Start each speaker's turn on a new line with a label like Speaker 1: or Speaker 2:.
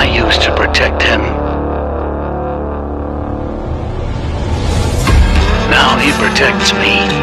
Speaker 1: I used to protect him. Now he protects me.